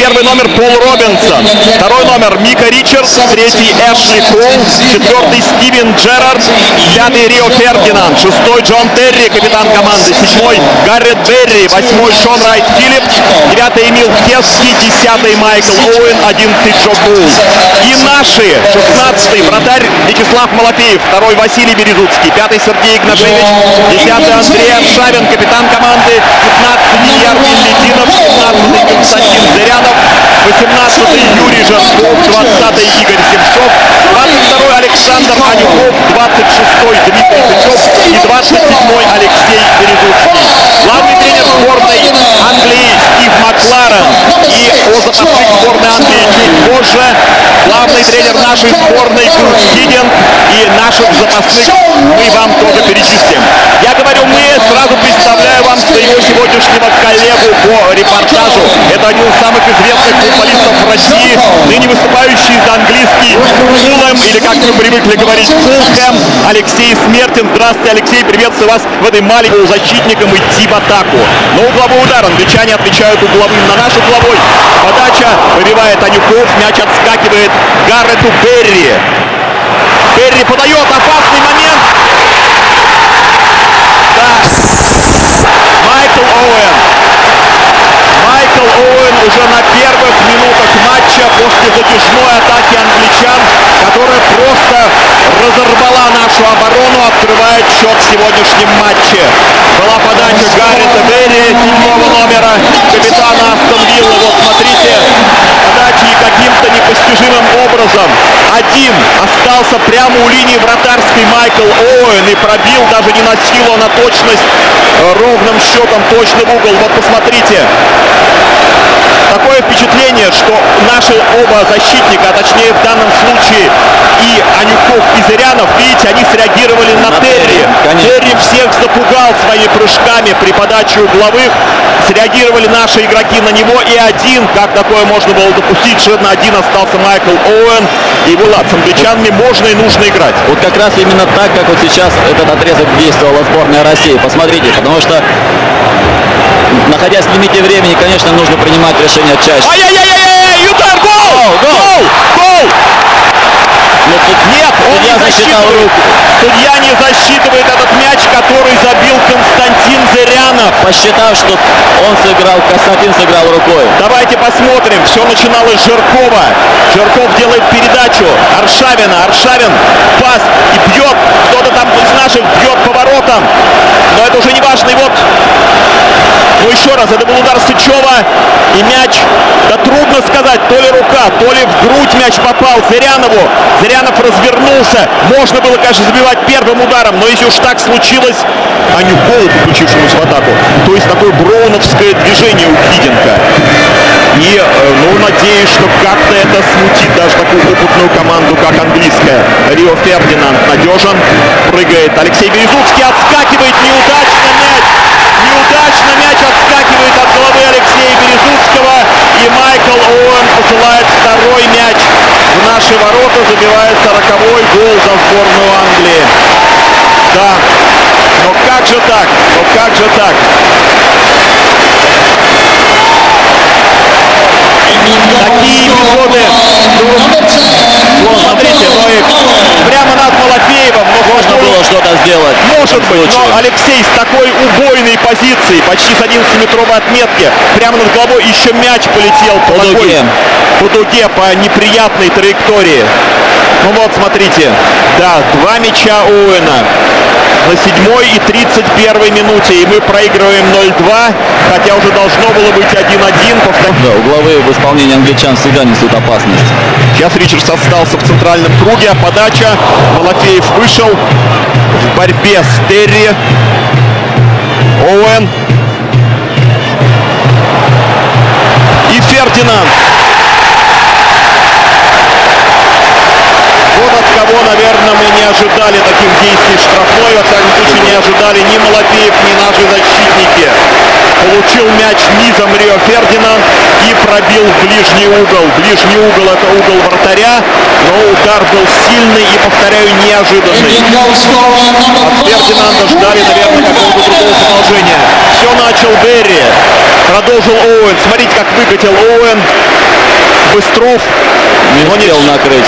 Первый номер Пол Робинсон, второй номер Мика Ричардс, третий Эшли Коул, четвертый Стивен Джерард, пятый Рио Фердинанд, шестой Джон Терри, капитан команды, седьмой Гаррет Берри, восьмой Шон Райт Филлип, девятый Эмил Кески, десятый Майкл Оуэн, одиннадцатый Джо Булл. И наши, 16-й вратарь Вячеслав Малафеев, второй Василий Березуцкий, пятый Сергей Игнашевич, десятый Андрей Аршавин, капитан команды, 15-й Ярмин Летинов, 17-й Константин Зырянов, 18-й Юрий Жарков, 20-й Игорь Семшов, 22-й Александр Анюков, 26-й Дмитрий Сычев и 27-й Алексей Березуцкий. Главный тренер сборной Англии Стив Макларен. И о запасных сборной Англии чуть позже. Главный тренер нашей сборной Курт Хидден. И наших запасных мы вам тоже перечислим. Я говорю мы, сразу представляю вам своего сегодняшнего коллегу по репортажу. Это один из самых известных футболистов России, ныне выступающий за английский Фулхэм, или как мы привыкли говорить, Фулхэм, Алексей Смертин. Здравствуйте, Алексей, приветствую вас в этой маленькой защитником идти в атаку. Но угловой удар, англичане отвечают угловым на наш угловой. Подача, выбивает Анюков, мяч отскакивает Гаррету Берри. Берри подает, опасный момент. Да. Майкл Оуэн. Майкл Оуэн уже на первых минутах матча после затяжной атаки англичан, которая просто разорвала нашу оборону, открывает счет в сегодняшнем матче. Была подача Гаррета Берри, 7-го номера, капитана Астон Виллы. Вот смотрите, подачи каким-то непостижимым образом. Один остался прямо у линии вратарской Майкл Оуэн и пробил даже не на силу, а на точность, ровным счетом точно в угол. Вот посмотрите. Такое впечатление, что наши оба защитника, а точнее в данном случае и Анюков, и Зырянов, видите, они среагировали на Терри. Терри всех запугал своими прыжками при подаче угловых. Среагировали наши игроки на него, и один, как такое можно было допустить, что на один остался Майкл Оуэн. И было с англичанами можно и нужно играть. Вот как раз именно так, как вот сейчас этот отрезок действовала сборная России. Посмотрите, потому что, находясь в лимите времени, конечно, нужно принимать решения чаще. Ай-яй-яй-яй! Удар! Гол! Гол! Гол! Но тут нет, он не засчитывает. Судья не засчитывает этот мяч, который забил Константин Зырянов. Посчитав, что он сыграл, Константин сыграл рукой. Давайте посмотрим. Все начиналось с Жиркова. Жирков делает передачу Аршавина. Аршавин пас и бьет. Кто-то там из наших бьет поворотом. Но это уже не важно. И вот, ну еще раз, это был удар Сычева. И мяч, да трудно сказать, то ли рука, то ли в грудь мяч попал Зырянову. Зырянов развернулся. Можно было, конечно, забивать первым ударом, но если уж так случилось, Анюкову, включившемуся в атаку, то есть такое броуновское движение у Хидденка. И, ну, надеюсь, что как-то это смутит даже такую опытную команду, как английская. Рио Фердинанд надежен, прыгает Алексей Березуцкий, отскакивает неудачно мяч. Неудачно мяч отскакивает от головы Алексея Березуцкого. И Майкл Оуэн посылает второй мяч в наши ворота, забивает 40-й гол за сборную Англии. Да, но как же так? Но как же так? Такие эпизоды. Вот, смотрите, ну и прямо над Малафеевым. Можно было что-то сделать. Может быть, но Алексей с такой убойной позиции, почти с 11-метровой отметки, прямо над головой еще мяч полетел по дуге, по неприятной траектории. Ну вот, смотрите, да, два мяча Оуэна на 7-й и 31-й минуте, и мы проигрываем 0-2, хотя уже должно было быть 1-1. Да, угловые в исполнении англичан всегда несут опасность. Сейчас Ричардс остался в центральном круге, а подача. Малафеев вышел в борьбе с Терри. Оуэн. И Фердинанд. Вот от кого, наверное, мы не ожидали таких действий штрафной. Во всяком случае, не ожидали ни Малафеев, ни наши защитники. Получил мяч низом Рио Фердинанд и пробил в ближний угол. Ближний угол — это угол вратаря, но удар был сильный и, повторяю, неожиданный. От Фердинанда ждали, наверное, какого-то другого продолжения. Все начал Берри. Продолжил Оуэн. Смотрите, как выкатил Оуэн. Быстров. Не успел накрыть.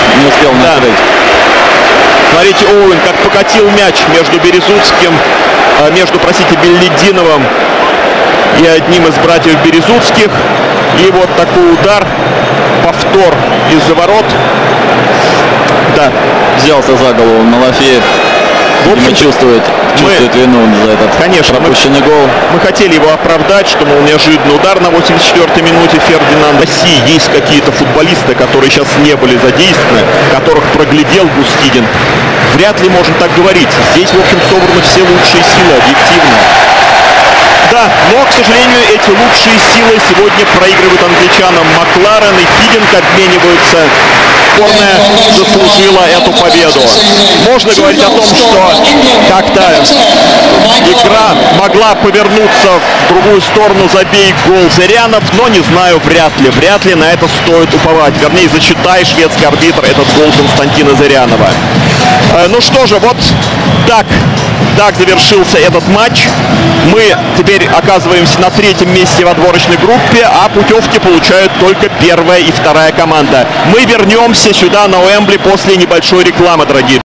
Смотрите, Оуэн как покатил мяч между Березутским, простите, Беллидиновым и одним из братьев Березутских. И вот такой удар, повтор из-за ворот. Да. Взялся за голову Малафеев. Видимо, чувствует вину за этот пропущенный гол. Мы хотели его оправдать, что, мол, неожиданный удар на 84-й минуте Фердинанд. В России есть какие-то футболисты, которые сейчас не были задействованы, которых проглядел Густидин. Вряд ли можно так говорить. Здесь, в общем, собраны все лучшие силы, объективно. Да, но, к сожалению, эти лучшие силы сегодня проигрывают англичанам. Макларен и Хидинг обмениваются. Сборная заслужила эту победу. Можно говорить о том, что как-то игра могла повернуться в другую сторону, забей гол Зырянов, но не знаю, вряд ли на это стоит уповать. Вернее, зачитай шведский арбитр этот гол Константина Зырянова. Ну что же, вот так завершился этот матч. Мы теперь оказываемся на 3-м месте в отборочной группе, а путевки получают только 1-я и 2-я команда. Мы вернемся сюда на Уэмбли после небольшой рекламы, дорогие.